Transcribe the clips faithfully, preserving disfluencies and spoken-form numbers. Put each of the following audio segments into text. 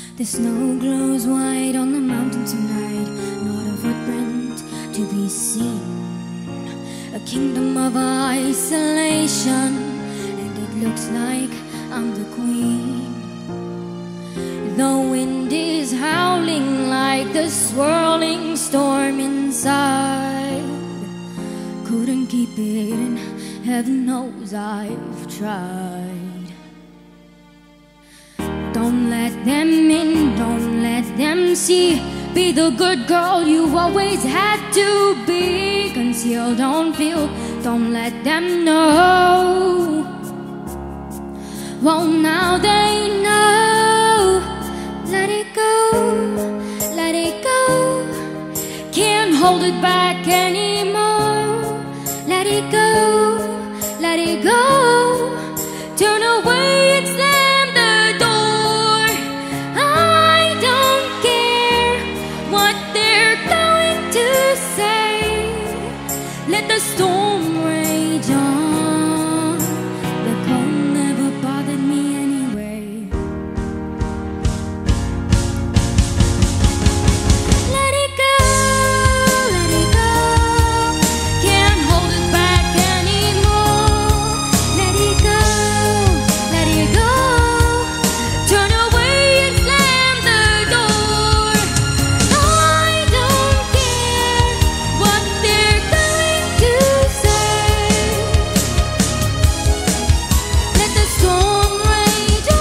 The snow glows white on the mountain tonight, not a footprint to be seen. A kingdom of isolation, and it looks like I'm the queen. The wind is howling like the swirling storm inside. Couldn't keep it in, heaven knows I've tried. Don't let them in, don't let them see. Be the good girl you always had to be. Conceal, don't feel, don't let them know. Well, now they know. Let it go, let it go. Can't hold it back anymore. Let it go, let it go. Turn away and slam the door. I don't care what they're going to say. Let the storm rage on. The cold never bothered me anyway. Let it go, let it go. Can't hold it back anymore. Let it go, let it go. Turn away and slam the door. I don't care what they're going to say. Let the storm rage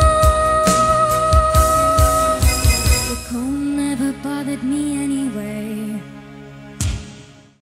on. The cold never bothered me anyway.